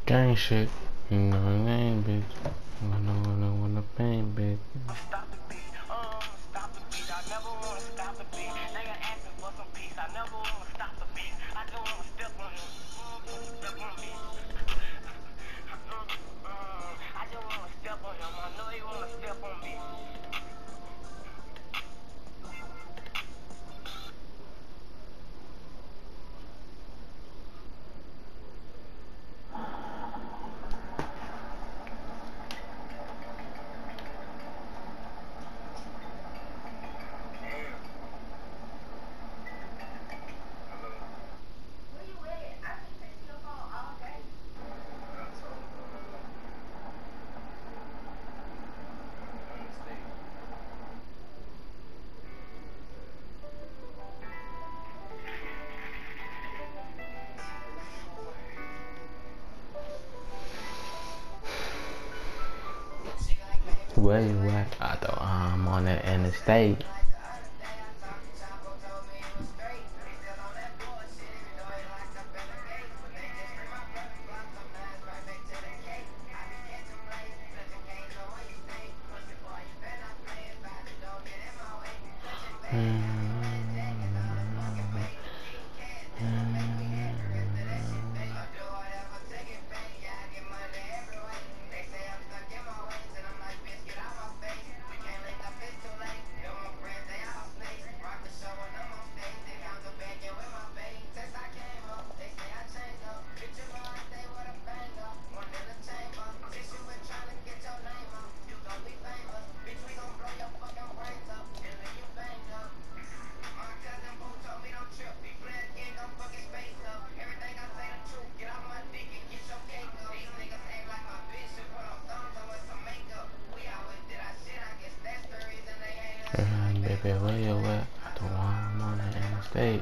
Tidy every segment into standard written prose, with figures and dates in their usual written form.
Gang shit. You know her name, bitch. I know when I wanna pain, bitch. Stop the beat, stop the beat. I never wanna stop the beat. Nigga asking for some peace. I never wanna stop the beat. I just wanna step on him. Step on me. I just wanna step on him. I know he wanna step on me. Where you at? I thought I'm on the interstate. Baby, where you at? I thought I'm on the interstate.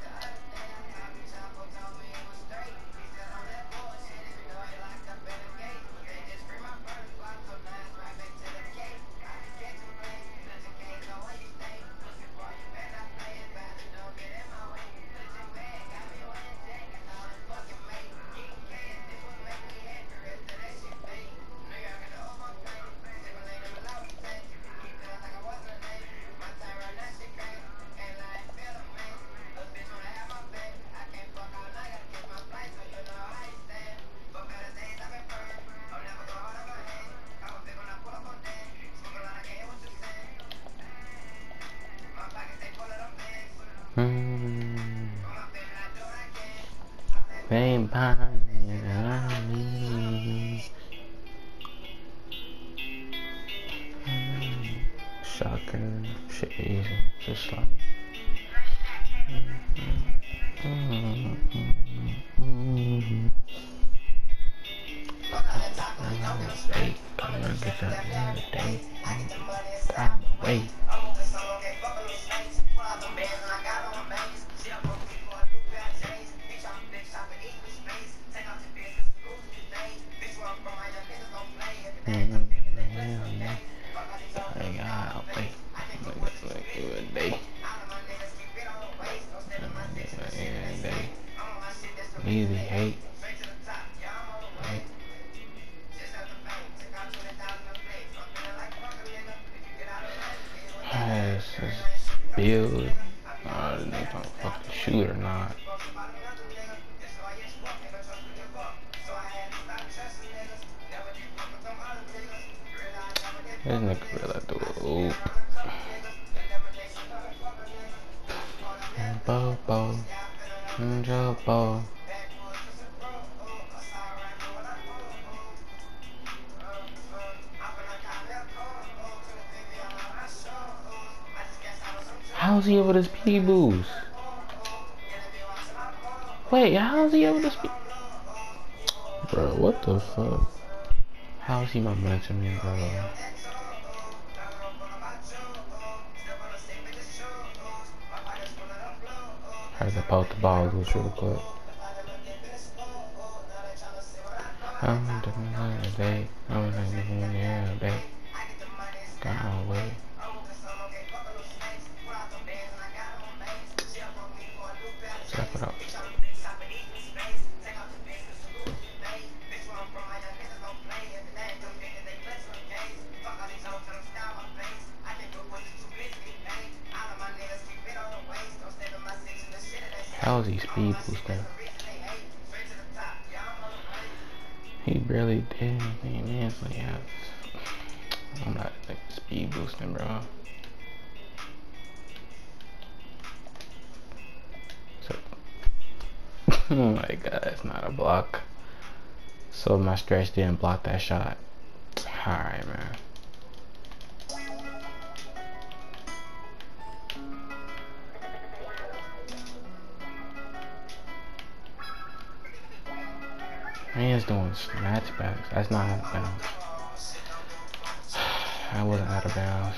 Fame pine shotgun shit easy, just like wait. Easy hate. This is build. I don't know if I'm fucking shoot or not. This nigga really do a oop. Bobo, Jobo. How's he over this P boost? Wait, how's he over this P? Bro, what the fuck? How's he momentum me, bro? I had to pop the ball loose real quick. I'm doing another day. I'm doing another day. Gone away. Step it up. How is he speed boosting? He barely did anything, man. So yeah, I'm not like speed boosting, bro. So, oh my god, it's not a block. So my stretch didn't block that shot. Alright, man. Man's doing snatch backs. That's not out of bounds. I wasn't out of bounds.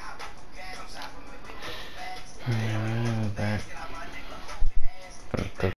Yeah, back.